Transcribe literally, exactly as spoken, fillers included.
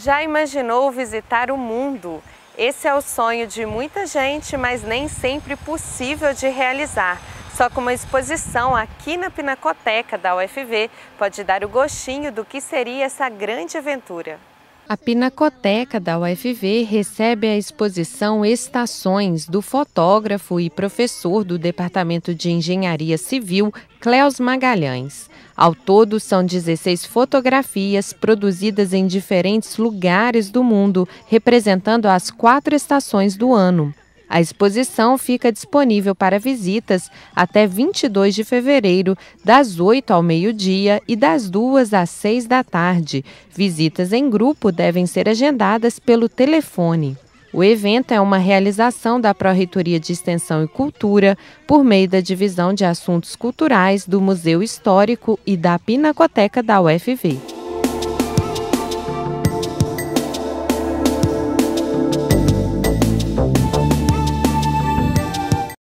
Já imaginou visitar o mundo? Esse é o sonho de muita gente, mas nem sempre possível de realizar. Só que uma exposição aqui na Pinacoteca da U F V pode dar o gostinho do que seria essa grande aventura. A Pinacoteca da U F V recebe a exposição Estações, do fotógrafo e professor do Departamento de Engenharia Civil, Cleos Magalhães. Ao todo, são dezesseis fotografias produzidas em diferentes lugares do mundo, representando as quatro estações do ano. A exposição fica disponível para visitas até vinte e dois de fevereiro, das oito ao meio-dia e das duas às seis da tarde. Visitas em grupo devem ser agendadas pelo telefone. O evento é uma realização da Pró-Reitoria de Extensão e Cultura por meio da Divisão de Assuntos Culturais do Museu Histórico e da Pinacoteca da U F V.